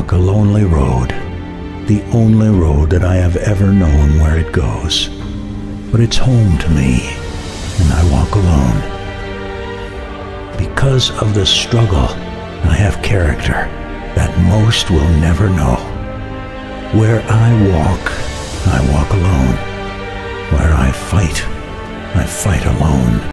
walk a lonely road, the only road that I have ever known where it goes. But it's home to me, and I walk alone. Because of the struggle, I have character that most will never know. Where I walk alone. Where I fight alone.